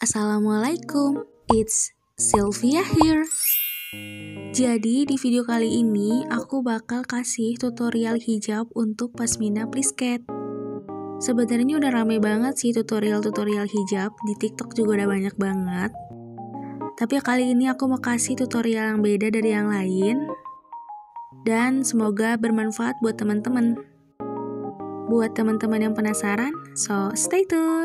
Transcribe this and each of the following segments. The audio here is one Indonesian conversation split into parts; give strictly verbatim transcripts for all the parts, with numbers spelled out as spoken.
Assalamualaikum, it's Sylvia here. Jadi di video kali ini aku bakal kasih tutorial hijab untuk pasmina plisket. Sebenarnya udah rame banget sih tutorial-tutorial hijab, di TikTok juga udah banyak banget. Tapi kali ini aku mau kasih tutorial yang beda dari yang lain. Dan semoga bermanfaat buat teman-teman. Buat teman-teman yang penasaran, so stay tune.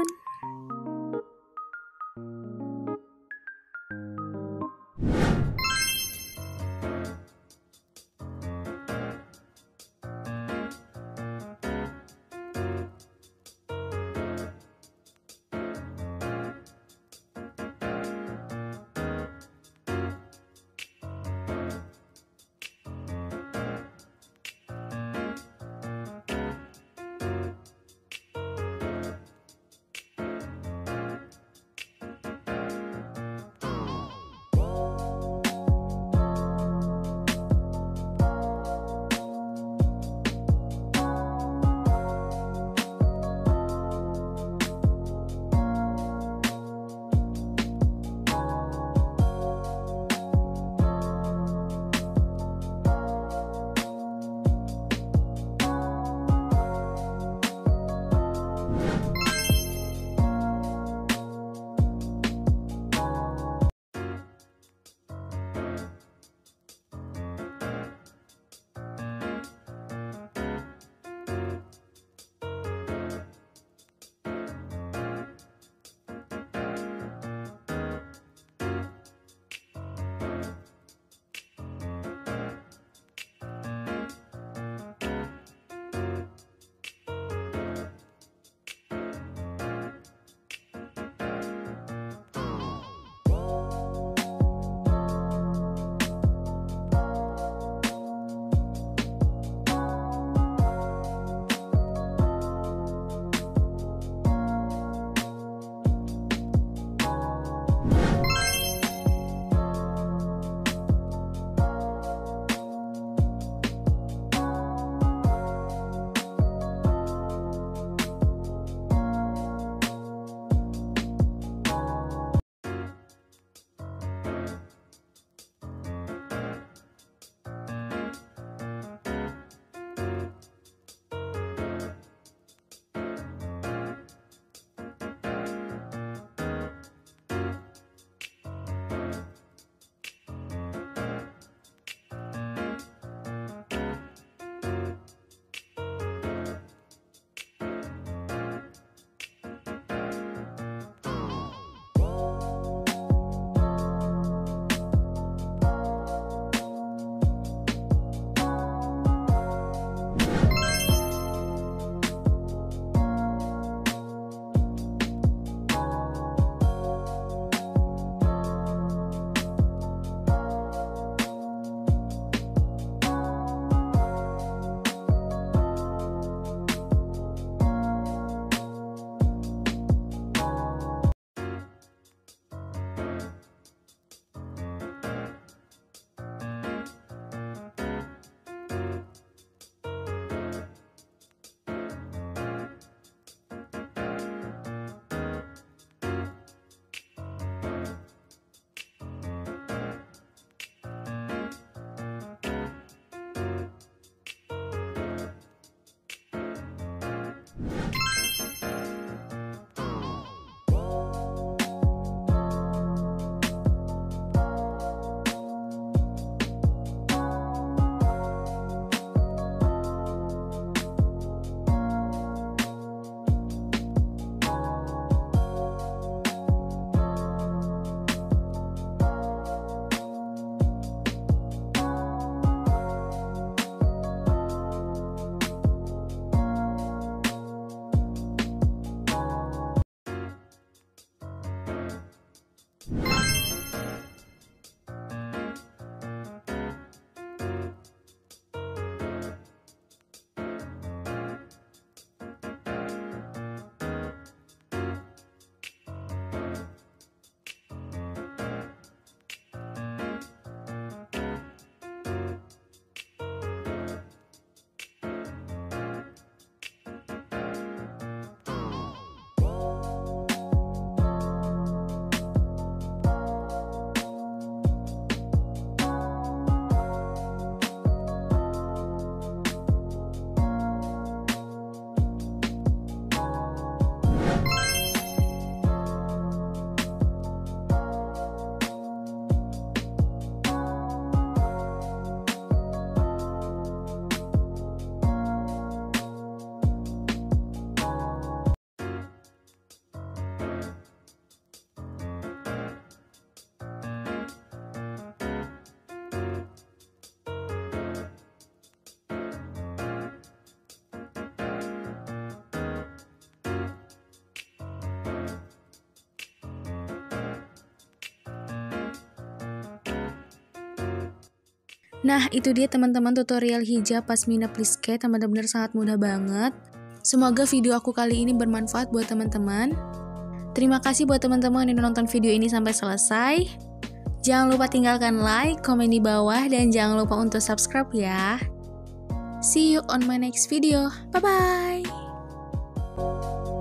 Nah, itu dia teman-teman tutorial hijab pasmina plisket yang benar-benar sangat mudah banget. Semoga video aku kali ini bermanfaat buat teman-teman. Terima kasih buat teman-teman yang nonton video ini sampai selesai. Jangan lupa tinggalkan like, komen di bawah, dan jangan lupa untuk subscribe ya. See you on my next video. Bye-bye.